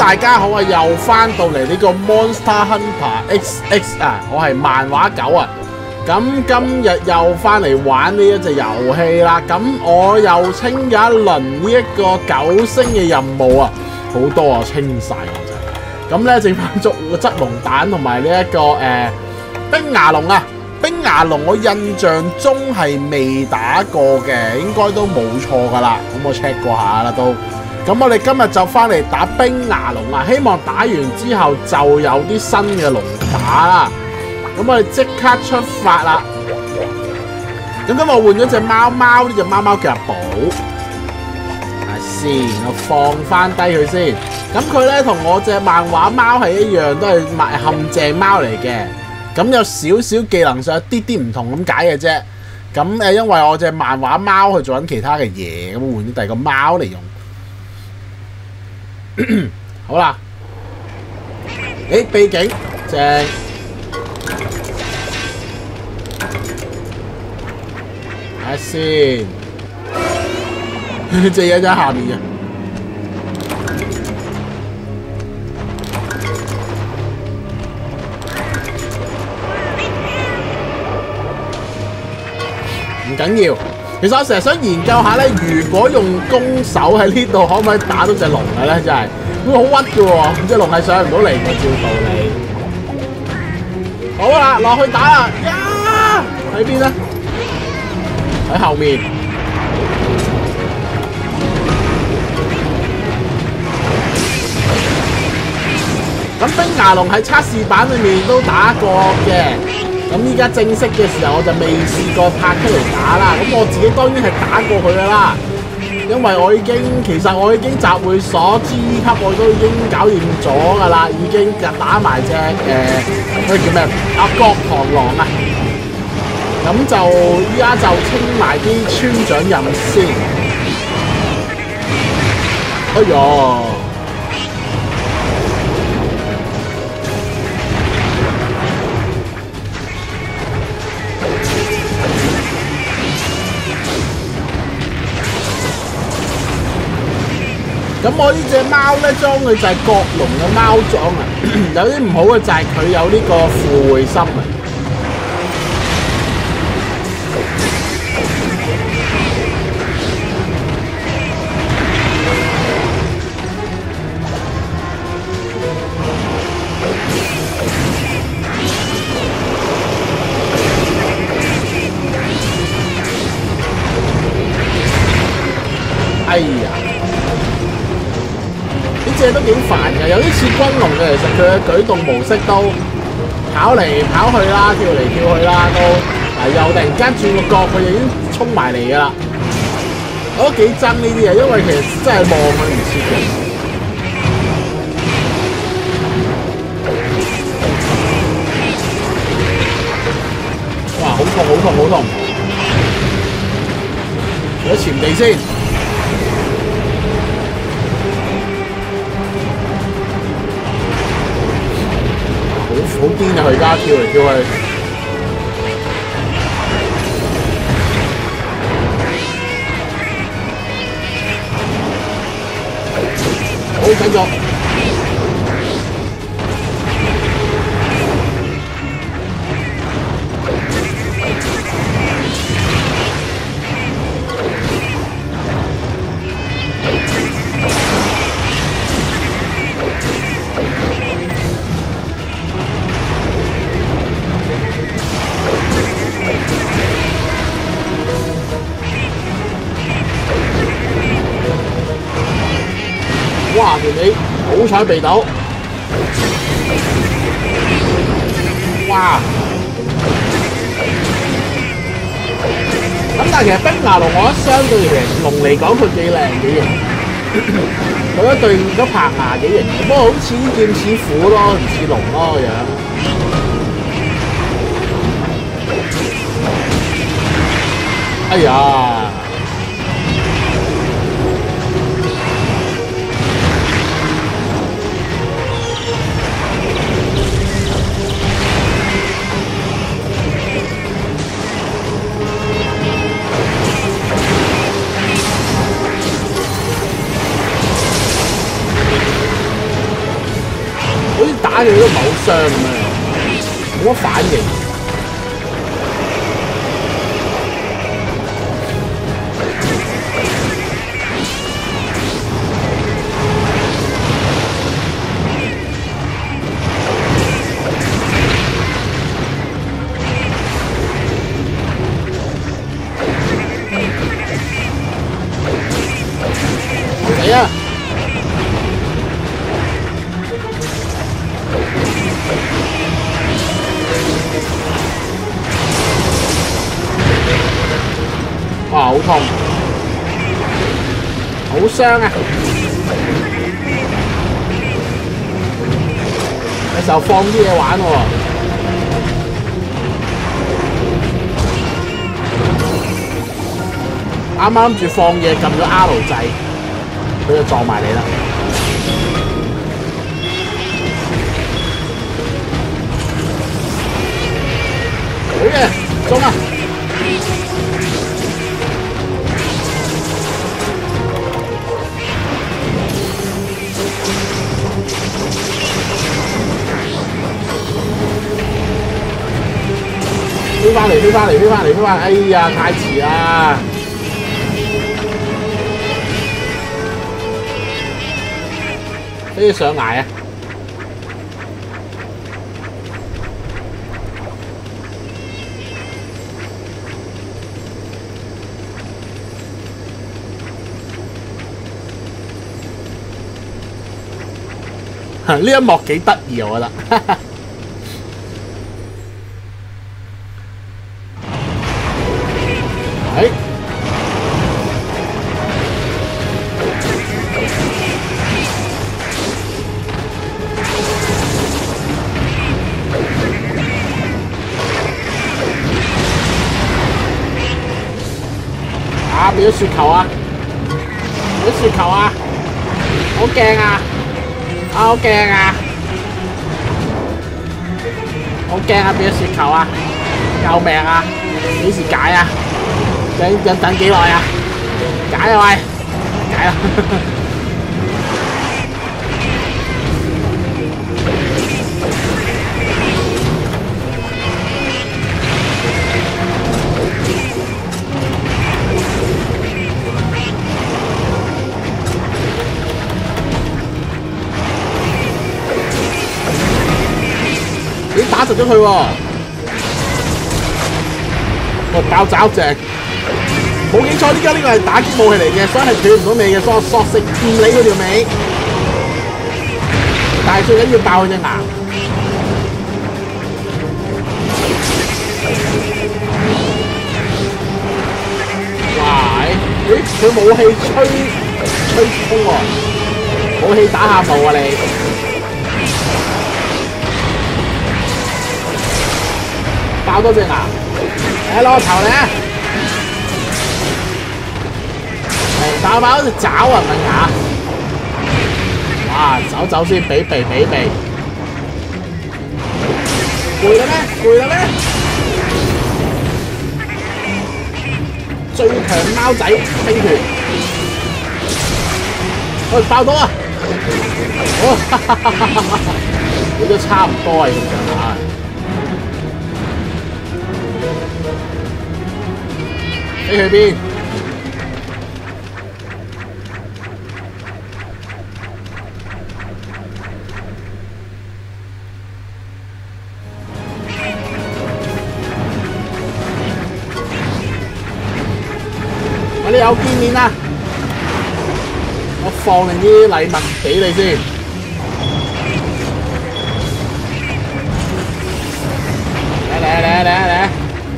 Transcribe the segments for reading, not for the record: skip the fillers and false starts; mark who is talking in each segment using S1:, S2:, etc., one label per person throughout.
S1: 大家好啊！又翻到嚟呢個 Monster Hunter XX 啊，我係漫畫狗啊。咁今日又翻嚟玩呢一隻遊戲啦。咁我又清咗一輪呢一個9星嘅任務啊，好多啊，清晒我就。咁咧剩翻捉側龍蛋同埋呢一個冰牙龍啊。冰牙龍我印象中係未打過嘅，應該都冇錯噶啦。咁我 check 過下啦都。咁我哋今日就翻嚟打冰牙龍啊！希望打完之後就有啲新嘅龍打啦。咁我哋即刻出發啦！咁今日我換咗隻貓貓，呢隻貓貓叫阿寶。睇先，我放翻低佢先。咁佢咧同我隻漫畫貓係一樣，都係陷阱貓嚟嘅。咁有少少技能上有啲啲唔同咁解嘅啫。咁因為我隻漫畫貓去做緊其他嘅嘢，咁換咗第二個貓嚟用。好啦，秘境正，睇下先，隻嘢喺下面嘅。唔緊要，其實我成日想研究下咧，如果用弓手喺呢度，可唔可以打到隻龍嘅咧？真係會好屈嘅喎，隻龍係上唔到嚟嘅，照道理。好啦，落去打啦！呀，喺邊咧？喺後面。咁冰牙龍喺測試版裏面都打過嘅。咁依家正式嘅時候，我就未試過拍出嚟打啦。咁我自己當然係打過佢噶啦，因為其實我已經集會所 G 級我都已經搞掂咗噶啦，已經打埋隻嗰個叫咩角螳螂啊。咁就依家就清埋啲村長任先。哎呀！咁我呢隻貓咧裝佢就係角龍嘅貓裝啊，有啲唔好嘅就係佢有呢個附會心啊。哎呀！呢隻都幾煩嘅，有啲似軍龍嘅，其實佢嘅舉動模式都跑嚟跑去啦，跳嚟跳去啦，都又突然間轉個角，佢就已經衝埋嚟㗎啦。我都幾憎呢啲嘢，因為其實真係望佢唔切嘅。哇！好痛好痛好痛！我潛地先。好癲啊！佢而家跳嚟跳去，好緊咗。哇！條尾好彩避到，哇！咁但係其實冰牙龍，我覺得相對龍嚟講，佢幾靚幾型，佢一對咗棚牙幾型。不過好似劍似虎咯，唔似龍咯個樣。哎呀！ 反正都唔係好傷咁樣，冇乜反應。嚟啊！哇，好痛，好傷啊！有時候放啲嘢玩喎。啱啱諗住放嘢，撳咗 R 掣，佢就撞埋你啦。好嘅，中啊！飛翻嚟，飛翻嚟，飛翻嚟，飛翻嚟！哎呀，太遲啦！飛上崖啊！呢一幕幾得意，我覺得。哎！啊！變咗雪球啊！變咗雪球啊！好驚啊！好驚啊！好驚啊！變咗雪球啊！救命啊！幾時解啊？等幾耐啊？解啊喂！解啦！已經打實咗佢喎！爆炸正！冇記錯，呢個係打擊武器嚟嘅，所以係斷唔到尾嘅，所以我索性唔理佢條尾。但係最緊要爆佢隻牙。哇！咦？佢武器吹風喎，武器打下霧啊你！爆多隻牙！嚟攞個頭嚟啊！爆爆隻爪啊，唔係牙！哇，走先，比鼻。攰啦咩？攰啦咩？最強貓仔飛拳，喂，爆到啊！你都差唔多啊，咁上下。飛去邊？我哋有見面啦！我放定啲禮物俾你先。嚟！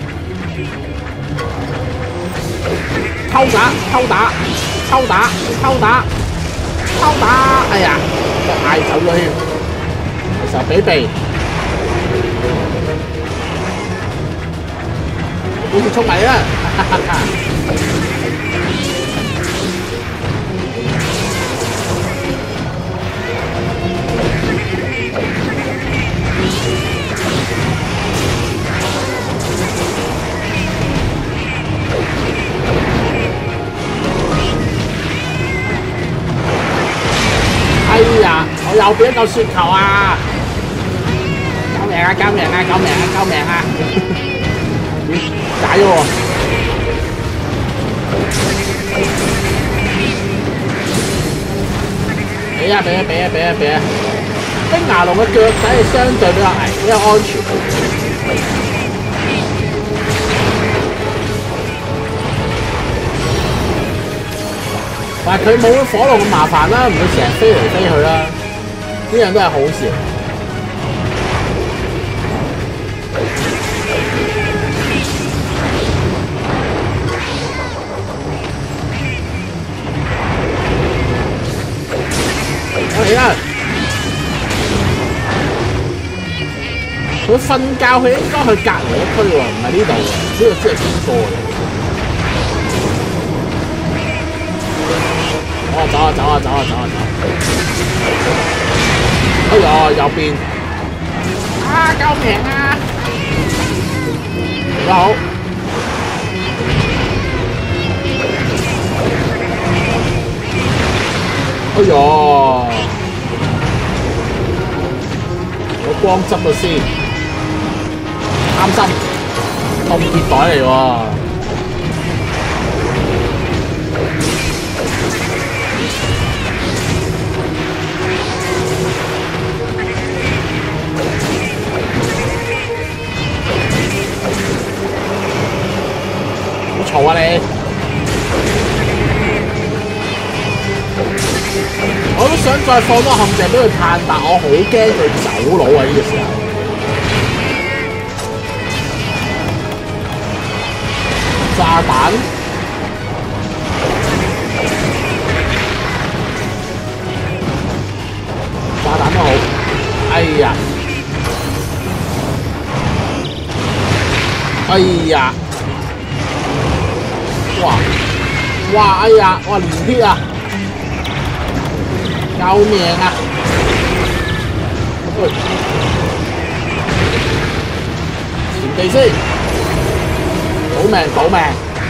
S1: 偷打！哎呀，都嗌走咗添。其實比避，好似衝埋啦！哎呀，我又變一嚿雪球啊！ 啊！救命啊！救命啊！救命啊！咦，解咗喎！俾啊！俾啊！俾啊！俾啊！俾啊！冰牙龍嘅腳仔係相對比較安全。但係佢冇火龍咁麻煩啦，唔會成日飛嚟飛去啦，呢樣都係好事。嚟啦！佢瞓覺，佢應該去隔離一區喎，唔係呢度喎，呢度知係邊個嚟？走啊走啊走啊走啊走！哎呀，右邊！啊！救命啊！大家好。哎呀！我光執咗先，啱心，凍結袋嚟喎。好嘈啊你！我都想再放多陷阱俾佢探，但我好驚佢走佬啊！呢個時候，炸彈，炸彈都好。哎呀！哎呀！哇！哇！哎呀！哇！連撇啊！救命啊！喂，前地先，保命保命！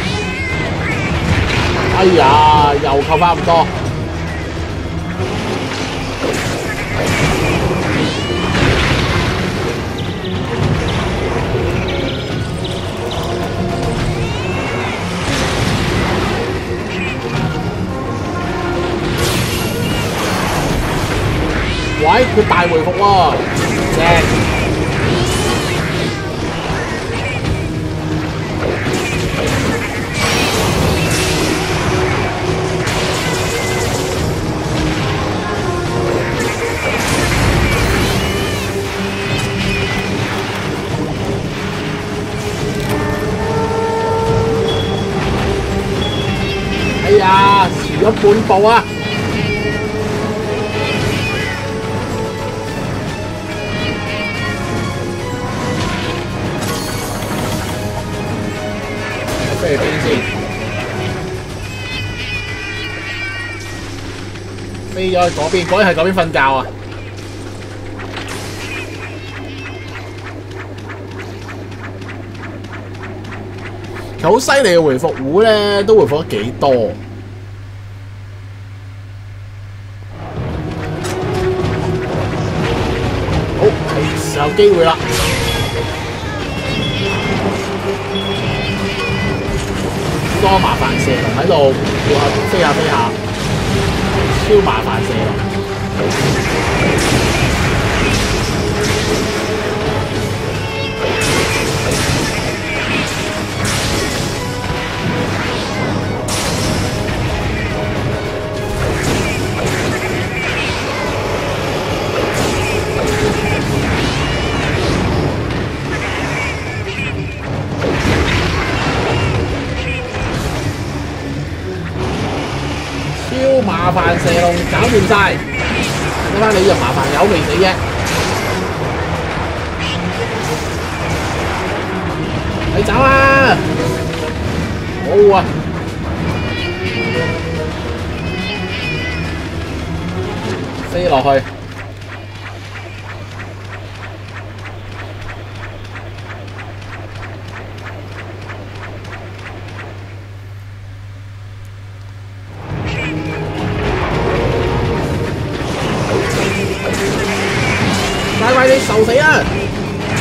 S1: 哎呀，又扣翻咁多。喂，佢大回復喎，正！哎呀，遲咗半步啊！飛去邊先？飛咗去嗰邊，果然係嗰邊瞓覺啊！其實好犀利嘅回復壺咧，都回復得幾多。好，係時候機會啦！多麻煩蛇龍喺度，飛下飛下，超麻煩蛇龍。超麻煩蛇龍搞掂晒，睇翻你隻麻煩友未死啫！你走啊！好啊！飛落去。快快你受死啊！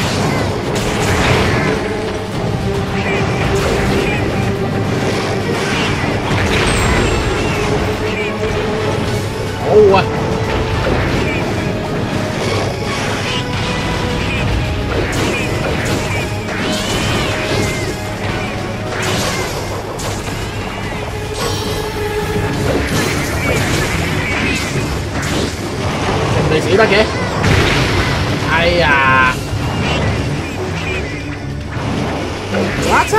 S1: 死得嘅。哎呀！哇嚓！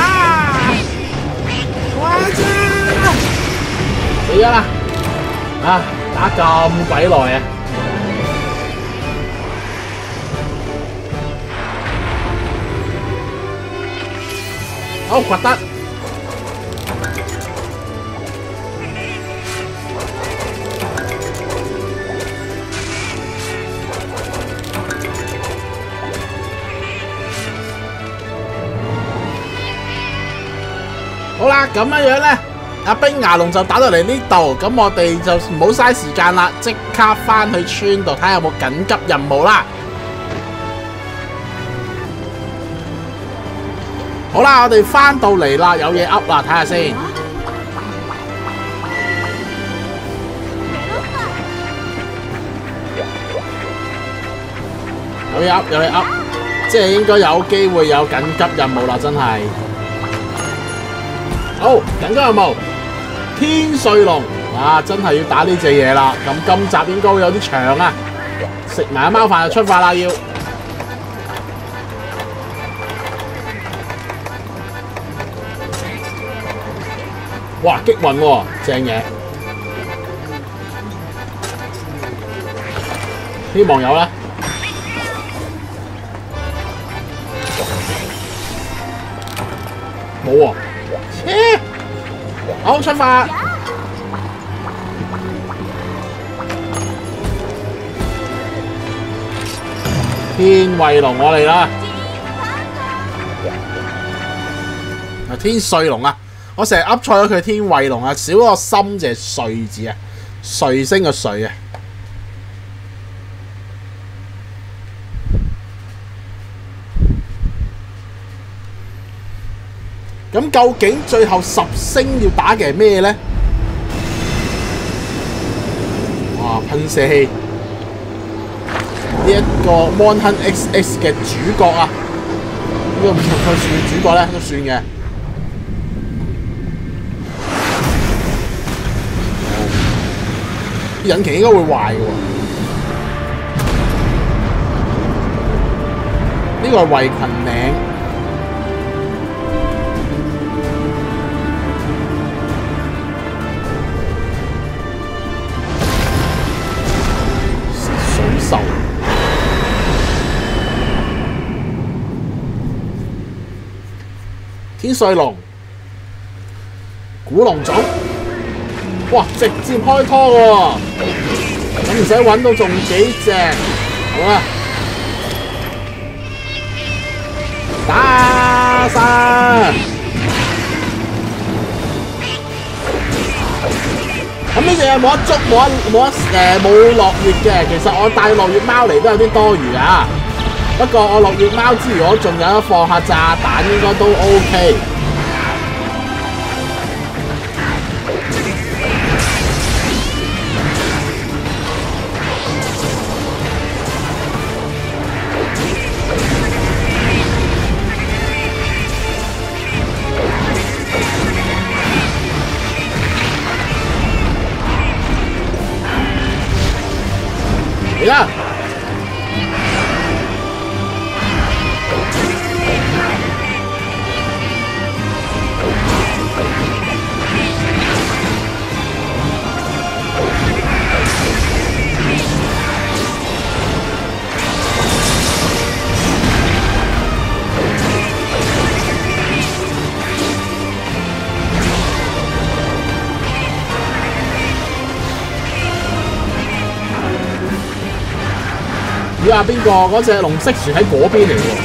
S1: 哇嚓！死咗啦！啊，打咁鬼耐啊！好掘得。好啦，咁樣樣咧，阿冰牙龍就打到嚟呢度，咁我哋就唔好嘥時間啦，即刻翻去村度睇下有冇緊急任務啦。好啦，我哋翻到嚟啦，有嘢 up 啦，睇下先。有嘢 up， 有嘢 up， 即係應該有機會有緊急任務啦，真係。好，緊急任務，天瑞龍，哇，真係要打呢隻嘢啦。咁今集應該會有啲長啊，食埋貓飯就出發啦要。哇，擊運喎，正嘢。希望有啦。冇喎。好，出發！天衛龍我嚟啦！天瑞龍啊！我成日噏錯咗佢天衛龍啊，少個心就係瑞字啊，瑞星嘅瑞啊！咁究竟最後10星要打嘅係咩咧？哇！噴射器呢一個 Monhun XX 嘅主角啊，呢個唔算主角咧，都算嘅。引擎應該會壞嘅喎。呢個係衛群嶺。天瑞龍、古龍種，哇！直接開拖喎，咁唔使揾到仲幾隻，好啦，打晒！咁呢隻嘢冇得捉，冇落月嘅。其實我帶落月貓嚟都有啲多餘啊。不過我落月貓之餘，我仲有得放下炸彈，應該都 OK。嚟啦！要話邊個嗰隻龍色船喺嗰邊嚟喎？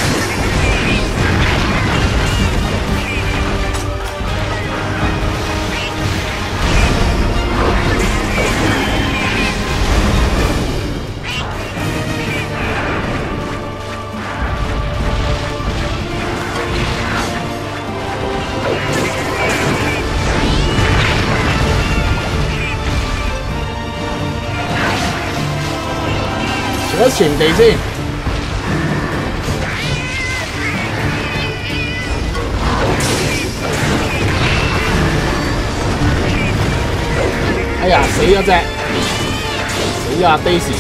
S1: 除咗潛地先。哎呀，死咗隻，死死啊 Daisy！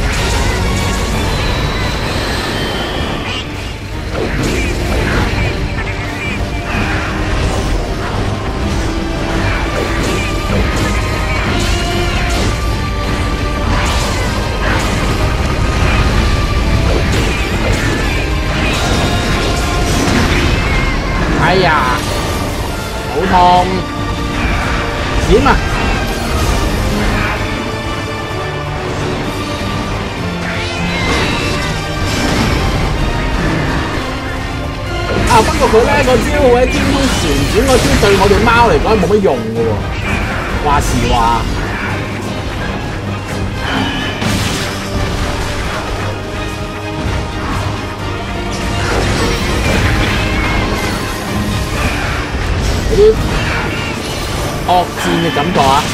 S1: 哎呀，好痛！點啊？啊，不過佢咧個招喺天空旋轉嗰招對我哋貓嚟講係冇乜用嘅喎，話時話。有啲惡戰嘅感覺啊！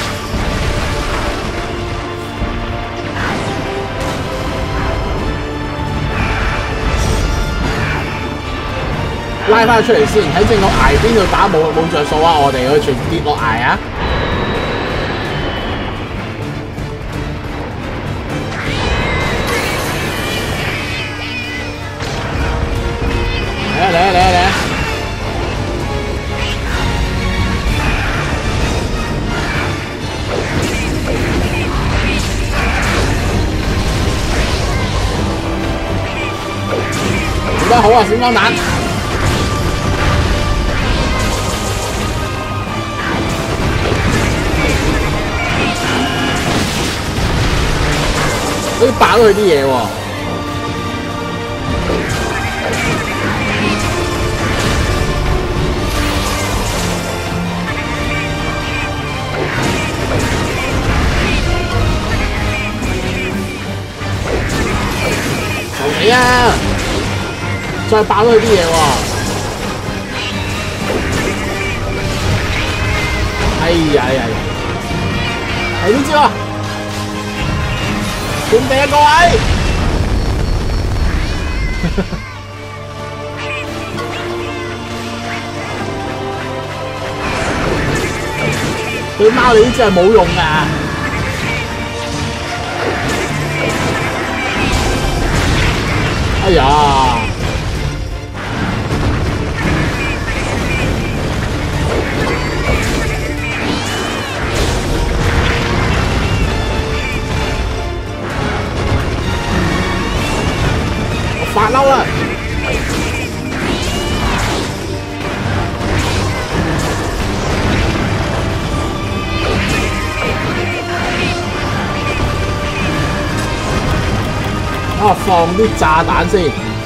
S1: 拉翻出嚟先，喺正個崖邊度打冇着數啊！我哋佢全跌落崖啊！嚟啊嚟啊嚟啊嚟啊！做得好啊，閃光彈！好似爆咗佢啲嘢喎！求你啊！再爆咗佢啲嘢喎！哎呀哎呀！係呢招啊！準備啊，各位！對貓你呢招係冇用㗎！哎呀！發嬲啦！啊，放啲炸彈先。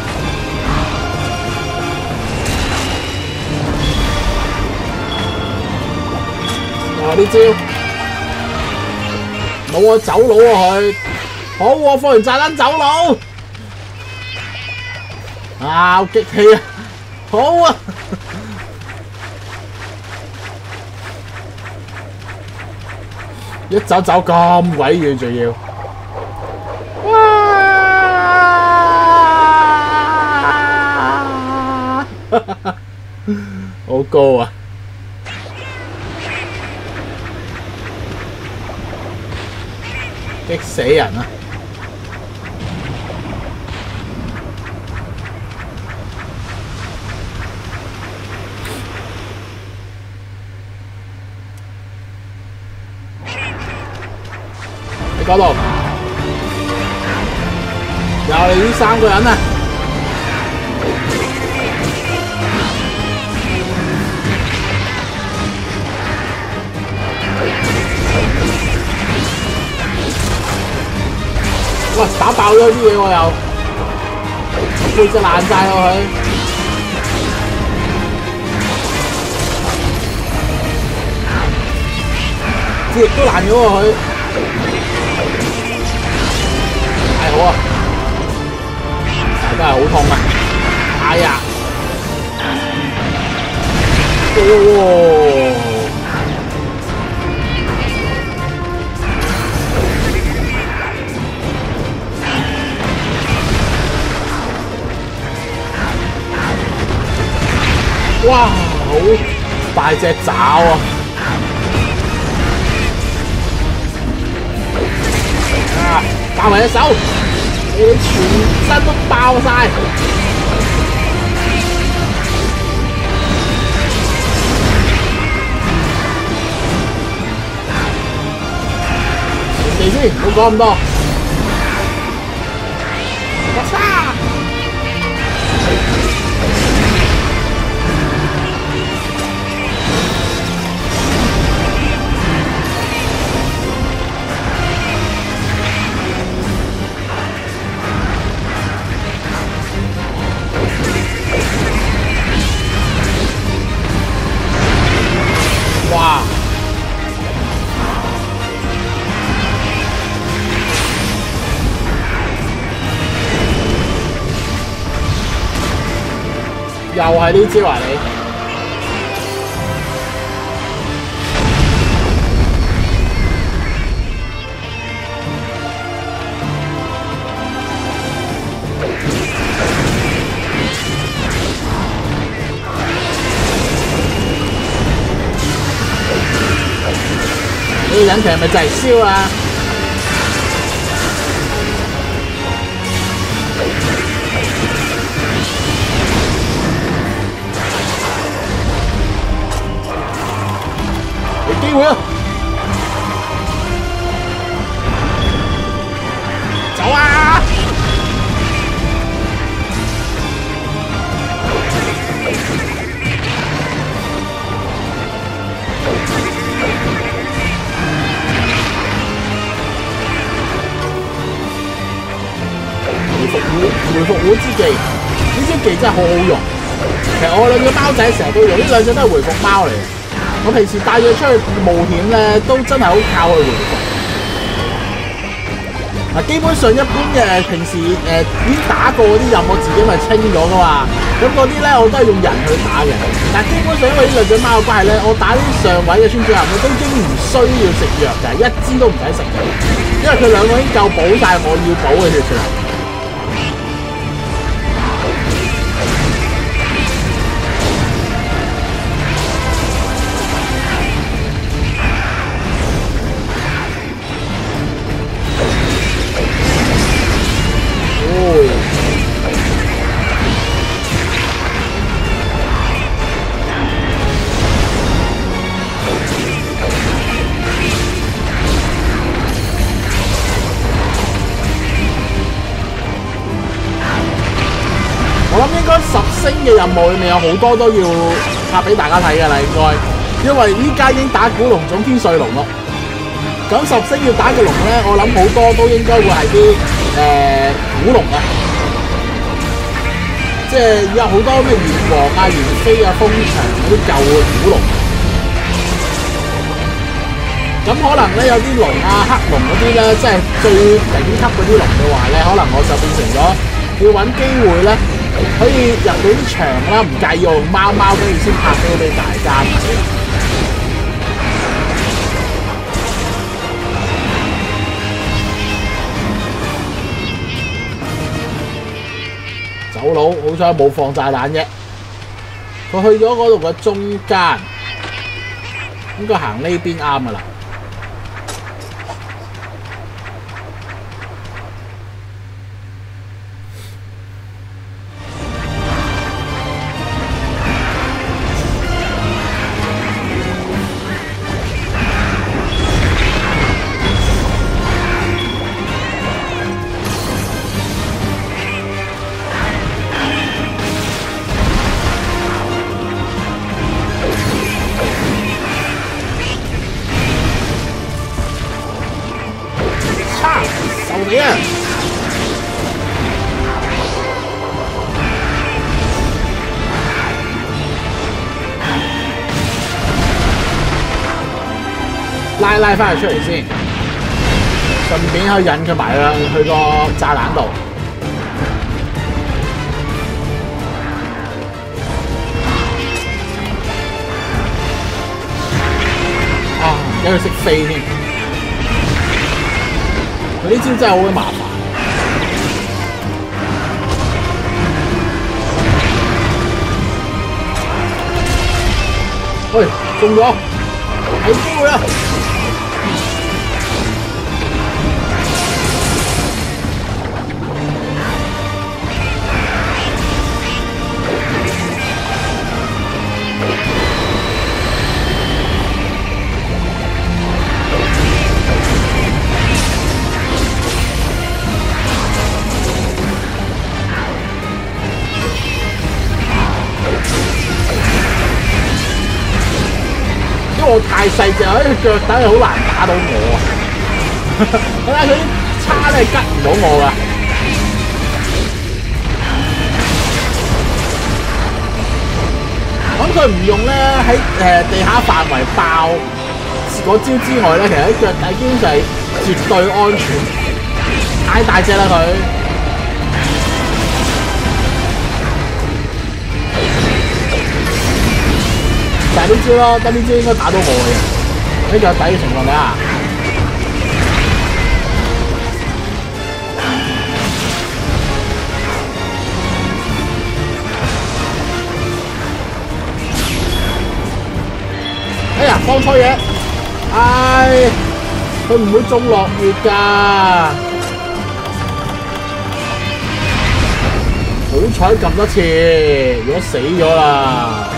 S1: 哇！呢招冇啊，走佬啊佢。好喎，放完炸彈走佬。啊！好激氣啊！好啊！一走走咁鬼遠，仲要好高啊！激死人啊！嗰度又係呢3個人啊！哇！打爆咗啲嘢喎又，背脊爛晒喎佢。隻翼都爛咗喎佢。太好啊！真係好痛啊！哎呀！哦！哇！好大隻爪啊！啊！ 爆埋隻手，你全身都爆晒。地先，唔好講咁多。我殺！哇！又係呢招啊你！呢個引擎係咪就係燒啊？機會啊！走啊！回復虎之技，呢招技真係好好用。其實我兩隻貓仔成日都用，呢兩隻都係回復貓嚟嘅。我平時帶佢出去冒險咧，都真係好靠佢回復。嗱，基本上一般嘅平時已經打過嗰啲任，我自己咪清咗噶嘛。咁嗰啲咧，我都係用人去打嘅。但基本上因為呢兩隻貓嘅關係咧，我打啲上位嘅村主人咧，都已經唔需要食藥嘅，一支都唔使食嘅，因為佢兩個已經夠補晒我要補嘅血啦。我諗應該10星嘅任務裏面有好多都要拍俾大家睇㗎啦，應該，因為依家已經打古龍種天瑞龍咯。咁10星要打嘅龍咧，我諗好多都應該會係啲古龍啊，即係有好多咩炎黃啊、炎飛啊、風翔嗰啲舊嘅古龍。咁可能咧有啲龍啊、黑龍嗰啲咧，即係最頂級嗰啲龍嘅話咧，可能我就變成咗要揾機會咧。可以入到啲場啦，唔介意我用貓貓，跟住先拍到俾大家睇。走佬，好彩冇放炸彈啫。佢去咗嗰度嘅中間，應該行呢邊啱噶啦。你啊！拉翻佢出嚟先，順便可以引佢埋去個炸彈度。啊！有佢識飛添。佢呢招真係好鬼麻煩。喂，中咗，有機會啦！ 我太細隻，佢腳底係好難打到我啊！睇下佢啲叉咧吉唔到我㗎。咁佢唔用咧喺地下範圍爆嗰招之外咧，其實喺腳底基本上係絕對安全。太大隻啦佢。就係呢招咯，得呢招應該打到我嘅。喺腳底嘅情況底下。哎呀，放錯嘢！唉，佢唔會中落月㗎。好彩撳多次，如果死咗啦。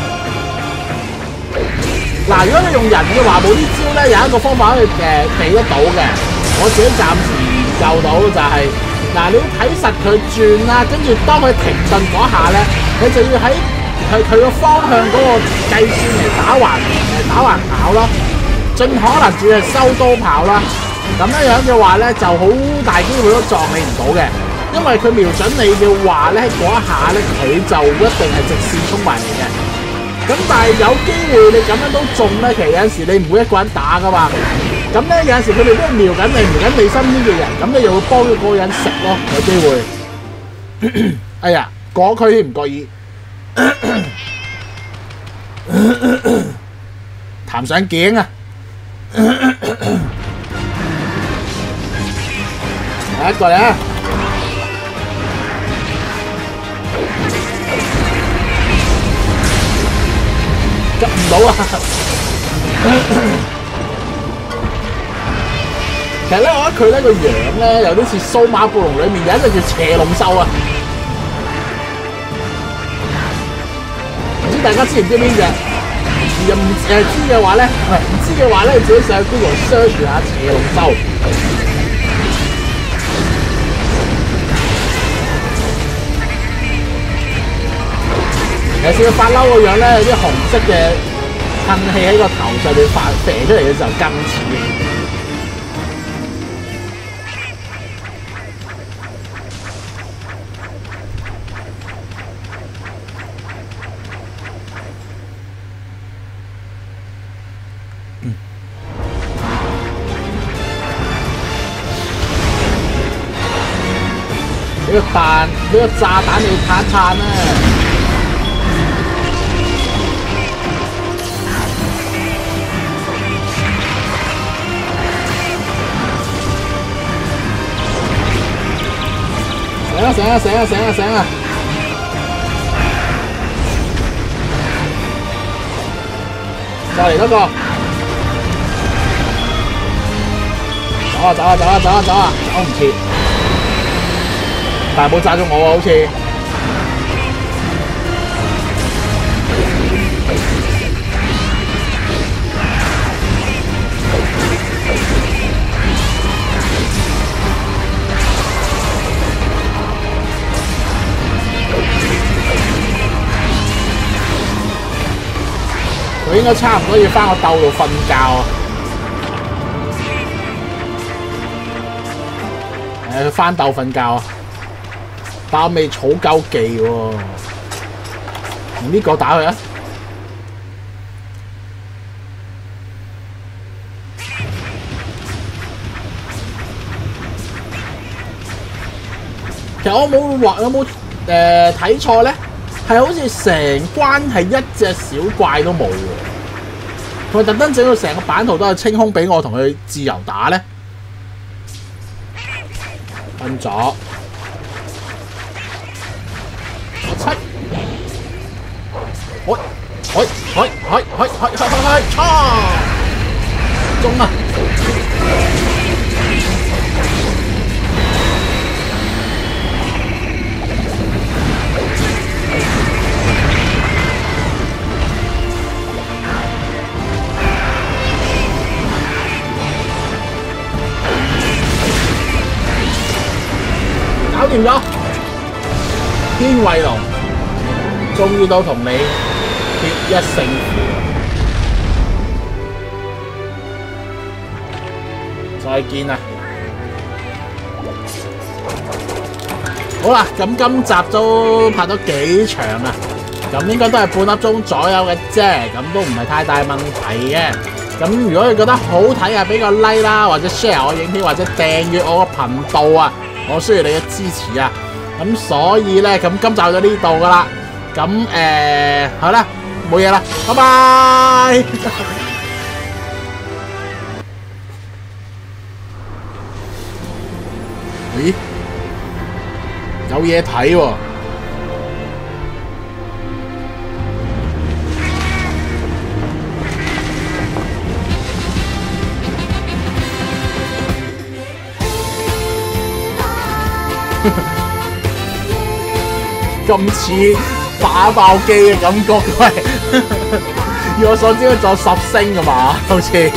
S1: 嗱，如果你用人嘅話，冇呢招咧，有一個方法可以避得到嘅。我自己暫時研究到就係、嗱，你要睇實佢轉啦，跟住當佢停頓嗰下咧，你就要喺佢個方向嗰個計算嚟打橫跑咯，盡可能只係收刀跑啦。咁樣嘅話咧，就好大機會都撞你唔到嘅，因為佢瞄準你嘅話咧，嗰一下咧，佢就一定係直線衝埋嚟嘅。咁但係有機會你咁樣都中咧，其實有陣時你唔會一個人打噶嘛。咁咧有陣時佢哋都係瞄緊你身邊嘅人，咁你又會幫咗嗰個人食咯，有機會。哎呀，過區添唔覺意。彈上頸啊！嚟一個嚟啊！執唔到啊！其實咧，我覺得佢咧個樣咧有啲似數碼暴龍裏面有一隻叫邪龍獸啊！唔知大家知唔知邊隻？如果唔知嘅話咧，唔知嘅話咧，你自己上 Google search 下邪龍獸。有時佢發嬲個樣咧，有啲紅色嘅噴氣喺個頭上面射出嚟嘅時候，更似。呢個炸彈你要攤一攤啦！醒啊！再嚟嗰個，走唔切。但係冇炸中我喎，好似。佢應該差唔多要返個竇度瞓覺啊！佢返竇瞓覺啊！但我未儲夠技喎，用呢個打佢啊！其實我有冇睇錯咧？係好似成關係一隻小怪都冇喎，佢特登整到成個版圖都係清空俾我同佢自由打咧。瞓咗。中啊！搞掂咗，天衛龍，終於都同你決一勝負。 再見啊！好啦，咁今集都拍咗幾長啊，咁應該都係半粒鐘左右嘅啫，咁都唔係太大問題嘅。咁如果你覺得好睇啊，俾個 like 啦，或者 share 我影片，或者訂閱我個頻道啊，我需要你嘅支持啊。咁所以咧，咁今集就呢度噶啦。咁好啦，冇嘢啦，拜拜。咦？有嘢睇喎！咁似打爆機嘅感覺，喂！以我所知，佢仲有10星㗎嘛，好似。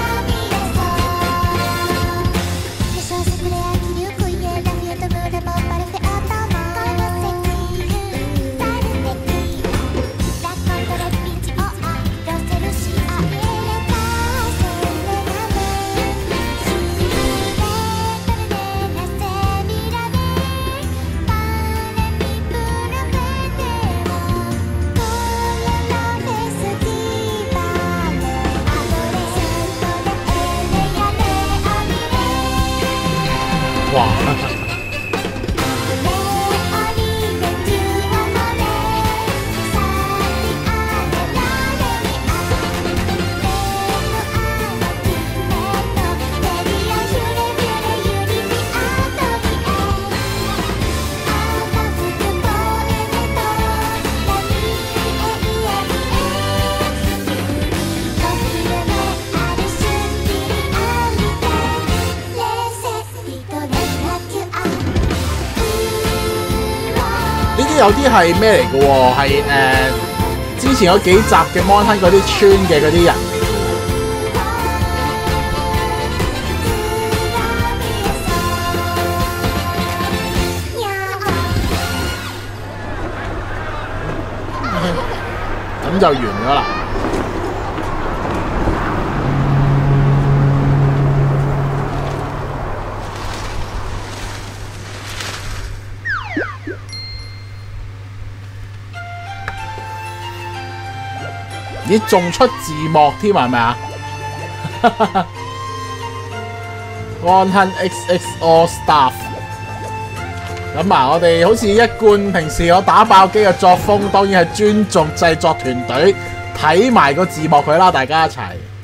S1: 哇！呢啲有啲係咩嚟嘅喎？係之前嗰幾集嘅 Mon Hun 嗰啲村嘅嗰啲人嚟嘅喎。咁就完咗啦。咦，仲出字幕添係咪啊？Mon Hun XX All Staff。咁啊，我哋好似一貫平時我打爆機嘅作風，當然係尊重製作團隊，睇埋個字幕佢啦，大家一齊。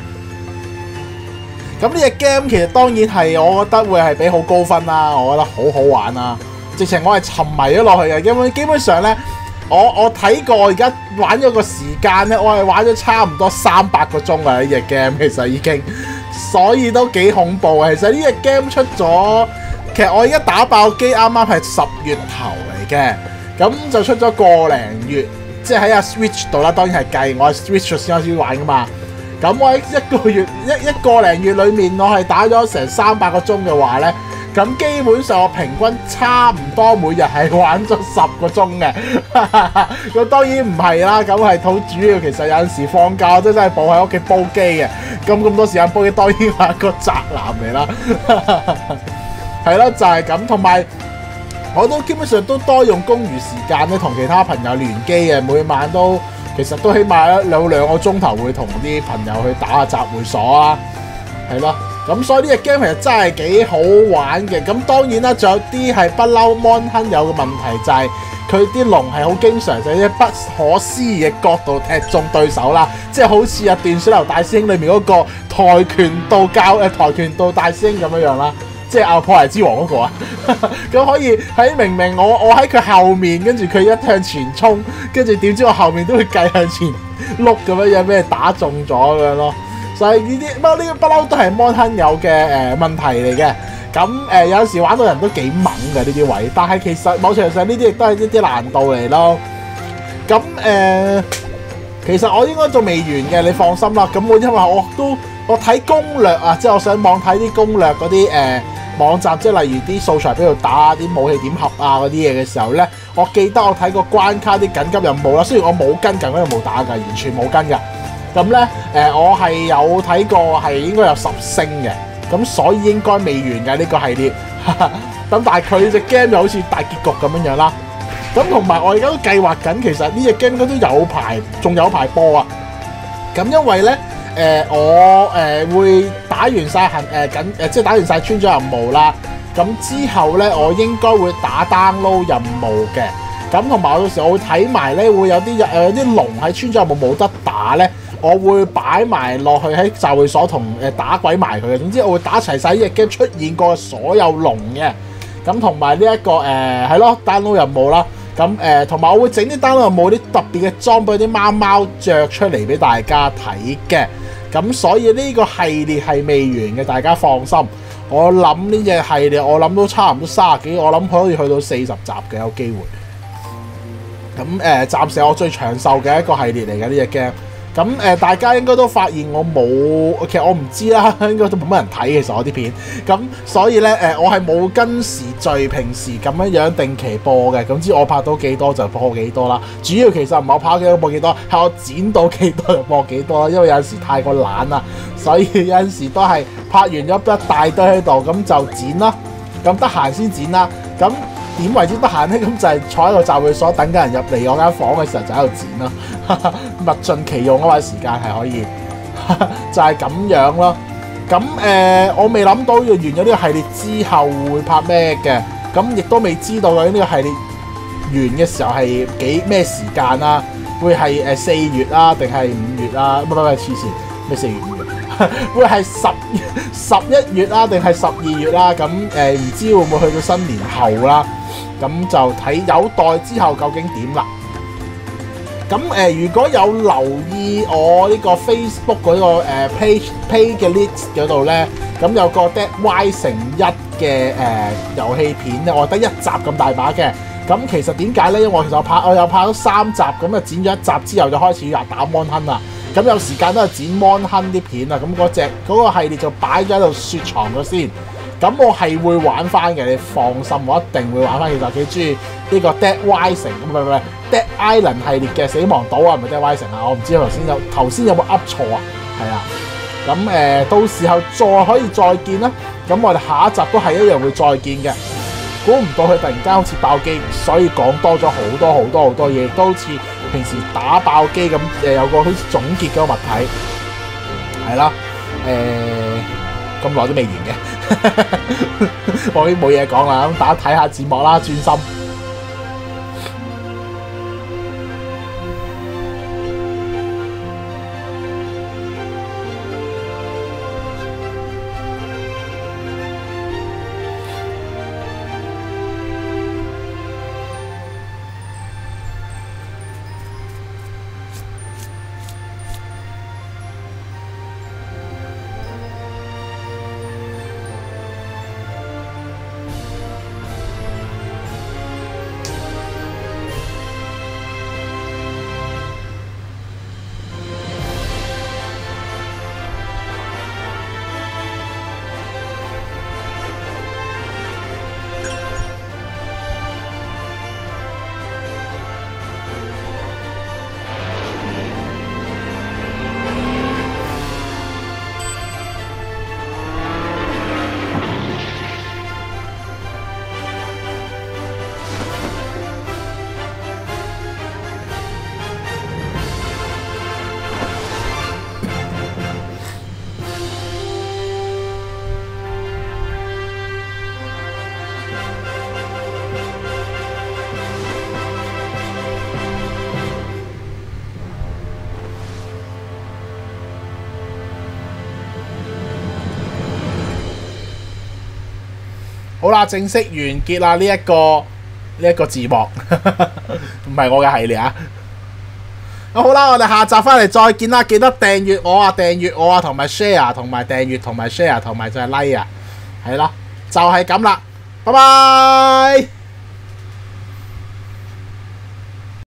S1: 咁呢隻 game 其實當然係我覺得會係俾好高分啦，我覺得好好玩啦，直情我係沉迷咗落去嘅，基本上咧。我睇過，而家玩咗個時間咧，我係玩咗差唔多300個鐘啊！呢隻 game 其實已經，所以都幾恐怖啊！其實呢隻 game 出咗，其實我而家打爆機啱啱係10月頭嚟嘅，咁就出咗個零月，即係喺阿 Switch 度啦，當然係計我喺 Switch 先開始玩噶嘛。咁我喺一個零月裏面，我係打咗成300個鐘嘅話咧。咁基本上我平均差唔多每日係玩咗10個鐘嘅，咁當然唔係啦，咁係好主要。其實有陣時放假我真係抱喺屋企煲機嘅，咁多時間煲機當然係一個宅男嚟啦，係咯，就係咁。同埋我都基本上都多用公餘時間咧，同其他朋友聯機嘅，每晚都其實都起碼有2個鐘頭會同啲朋友去打下集會所啦，係咯。咁所以呢隻 game 其實真係幾好玩嘅。咁當然啦，仲有啲係不嬲 Mon Hun 有嘅問題，就係佢啲龍係好經常就係不可思議嘅角度踢中對手啦。即係好似斷水流大師兄裏面嗰個跆拳道大師兄咁樣啦，即係破壞之王嗰個啊。咁可以喺明明我喺佢後面，跟住佢一向前衝，跟住點知我後面都會計向前碌咁樣俾佢打中咗咁樣咯。所以呢啲不嬲都係 Mon Hun 有嘅問題嚟嘅。咁有時玩到人都幾猛嘅呢啲位，但係其實某程度上呢啲亦都係一啲難度嚟咯。咁其實我應該仲未完嘅，你放心啦。咁因為我睇攻略啊，即係我上網睇啲攻略嗰啲網站，即係例如啲素材俾度打啲武器點合啊嗰啲嘢嘅時候咧，我記得我睇過關卡啲緊急任務啦。雖然我冇跟緊嗰任務打㗎，完全冇跟㗎。咁咧我係有睇過係應該有10星嘅， 咁所以應該未完嘅呢個系列。咁但係佢隻 game 又好似大結局咁樣啦。咁同埋我而家都計劃緊，其實呢隻 game 應該都有排，仲有排播啊。咁因為咧，我會打完晒即係打完晒村長任務啦。咁之後咧，我應該會打 download 任務嘅。咁同埋我到時我會睇埋咧，會有啲龍喺村長任務冇得打咧，我會擺埋落去喺集會所同打鬼埋佢嘅。總之我會打齊晒呢隻 game 出現過所有龍嘅。咁同埋呢一個係咯 download 任務啦。咁同埋我會整啲 download 任務啲特別嘅裝備啲貓貓着出嚟俾大家睇嘅。咁所以呢個系列係未完嘅，大家放心。我諗呢隻系列我諗都差唔多30幾，我諗可以去到40集嘅有機會。咁暫時我最長壽嘅一個系列嚟嘅呢隻 game。咁大家應該都發現我冇，其實我唔知啦，應該都冇乜人睇其實我啲片。咁所以咧我係冇跟時序，平時咁樣定期播嘅。總之我拍到幾多就播幾多啦。主要其實唔係我拍幾多播幾多，係我剪到幾多就播幾多啦。因為有陣時太過懶啦，所以有陣時都係拍完咗一大堆喺度，咁就剪啦。咁得閒先剪啦。咁點為之得閒咧？咁就係坐喺個集會所等緊人入嚟我間房嘅時候就喺度剪啦，物盡其用啊嘛，時間係可以，就係咁樣咯。咁我未諗到完咗呢個系列之後會拍咩嘅，咁亦都未知道究竟呢個系列完嘅時候係咩時間啦？會係4月啊，定係5月啊？乜黐線咩4月5月？會係11月啦，定係12月啦？咁唔知會唔會去到新年後啦？咁就睇有待之後究竟點啦。咁如果有留意我呢個 Facebook 嗰個page 嘅 list 嗰度咧，咁有個 Dead Rising 1嘅遊戲片咧，我得1集咁大把嘅。咁其實點解咧？因為其實我有拍咗3集，咁啊剪咗1集之後就開始打 Mon Hun 啦。咁有時間都係剪 Mon Hun 啲片啊。咁嗰個系列就擺咗喺度雪藏咗先。咁我係會玩翻嘅，你放心，我一定會玩翻。其實幾中意呢個 Dead Rising， 唔係 Dead Island 系列嘅死亡島啊，唔係 Dead Rising 啊，我唔知頭先有冇噏錯啊，係啊。咁到時候再可以再見啦。咁我哋下一集都係一樣會再見嘅。估唔到佢突然間好似爆機，所以講多咗好多嘢，都好似平時打爆機咁，有個好似總結嘅物體，係啦，咁耐都未完嘅，我已經冇嘢講啦，咁大家睇下字幕啦，專心。好啦，正式完結啦！呢一個字幕唔係我嘅系列啊！咁好啦，我哋下集翻嚟再見啦！記得訂閱我啊，同埋 share， 同埋訂閱，同埋 share， 同埋就係 like 啊！係啦，就係咁啦，拜拜。